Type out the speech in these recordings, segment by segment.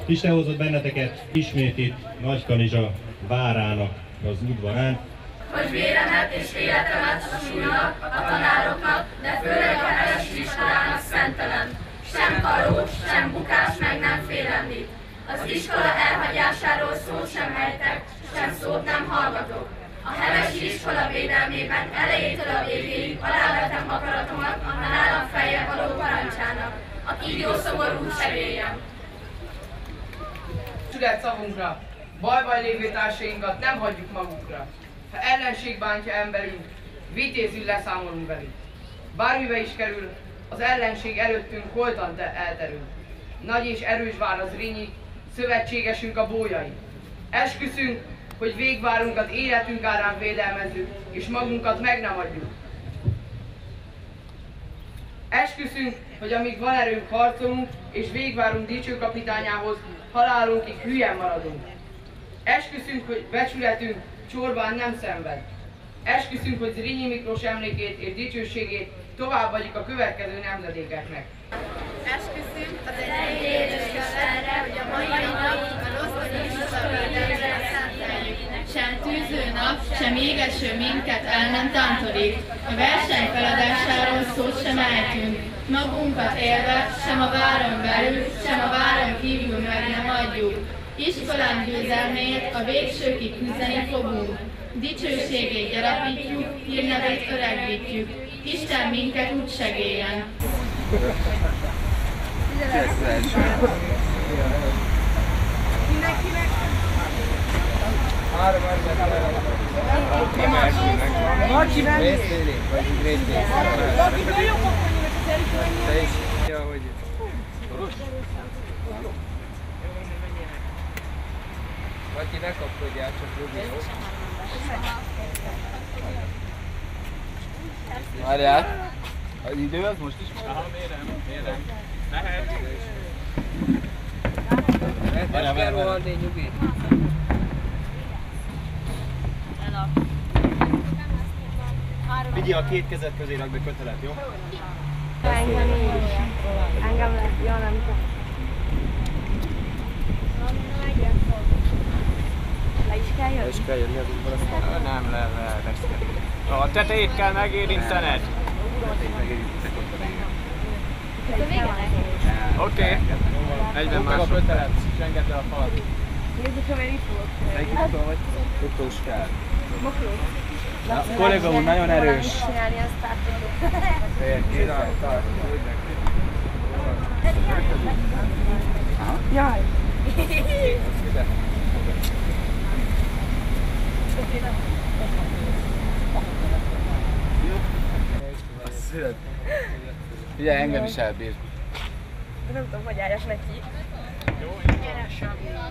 Isten hozott benneteket ismét itt Nagykanizsa várának az udvarán. Hogy véremet és életemet a súlynak, a tanároknak, de főleg a Hevesi iskolának szentelem. Sem kalóz, sem bukás meg nem félemlít. Az iskola elhagyásáról szót sem ejtek, sem szót nem hallgatok. A Hevesi iskola védelmében elejétől a végéig alávetem akaratomat a nálam feljebb való parancsának, a kígyó szomorú segélyem. Szület szavunkra, bajban lévő társainkat nem hagyjuk magukra. Ha ellenség bántja emberünk, vitézül leszámolunk velük. Bármibe is kerül, az ellenség előttünk holtan elterül. Nagy és erős vár az Zrínyi, szövetségesünk a Bolyai. Esküszünk, hogy végvárunkat életünk árán védelmezzük, és magunkat meg nem adjuk. Esküszünk, hogy amíg van erőnk harcolunk, és végvárunk dicső kapitányához, halálunkig hülyen maradunk. Esküszünk, hogy becsületünk csorbán nem szenved. Esküszünk, hogy Zrínyi Miklós emlékét és dicsőségét továbbadjuk a következő nemzedékeknek. Esküszünk az egyik Istenre, hogy a mai nap a rossz védelemre szenteljük. Sem tűző nap, sem égeső minket el nem tántorít. A verseny feladásáról szót sem ejtünk. Magunkat élve, sem a váron belül, sem a váron kívül meg nem adjuk. Iskolán győzelmét a végsőkig küzdeni fogunk. Dicsőségét gyarapítjuk, hírnevét öregbítjük. Isten minket úgy segéljen. Mindenkinek? Marci nem? Laki, nagyon kapcsoljuk az Erika. Marci, ne kapkodjál, csak rúgj, jó? Várjál! Az idő az most is van? Aha, mérem. Lehet. Nem kell rohanni, nyugi. Vigyél a két kezed közé, rakd be kötelet, jó? Engem is. Engem lesz, jó, nem kell. Le is kell jönni? Le is kell jönni az útból, aztán? Nem, a tetejét kell megérintened. Oké. 40 másodperc. A kötelet, és engedd el a falat. Nézzük, ha már itt volt. Melyik utól vagy? Utós kell. Moklós. Na, kolléga úr, nagyon erős. Csinálni, azt átadjuk. Jaj! Figyelj, engem is elbír. Nem tudom, hogy álljak neki. Jó, gyere.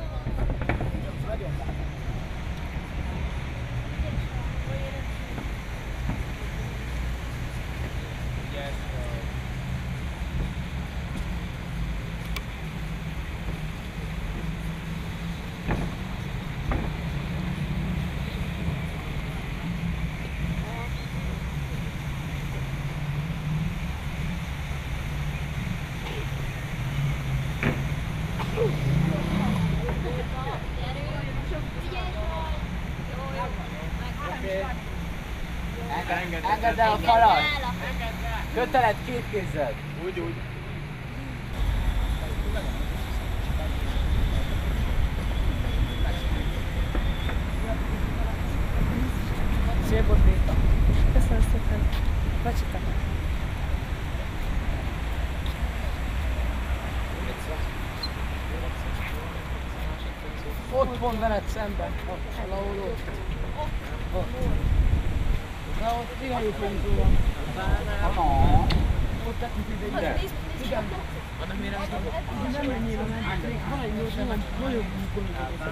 Engedd el a falat! Kötelet két kézzel! Úgy. Szép volt, Béta. Köszönöm szépen. Vacsika. Ott van veled szemben, valahol ott. Na, ott tényleg pénző van. Ott tekintünk ide. Igen. Annak miért nem tudok? Nem ennyire ment. Van egy nyolc, nem nagyobb bukon.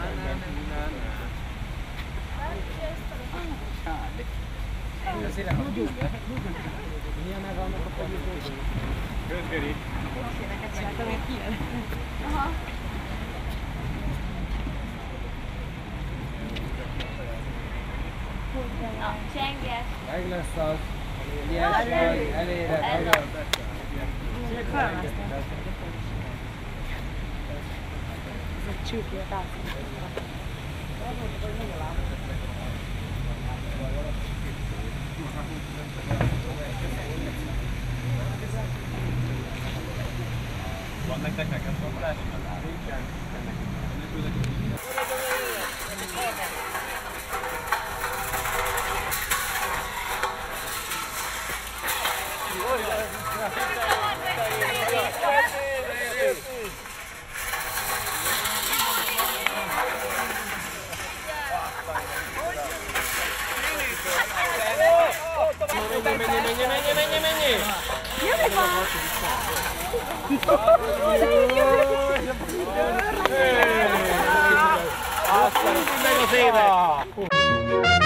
Milyen meg annak a pagyózók? Közgeri. Neked csináltam, én kijön. Aha. Na, csenges. Meg lesz az. Ilyes vagy, eléred, nagyon. csúkja, tehát. Van nektek nekem szokás? Menj! Jövök már! Azt meg az ének!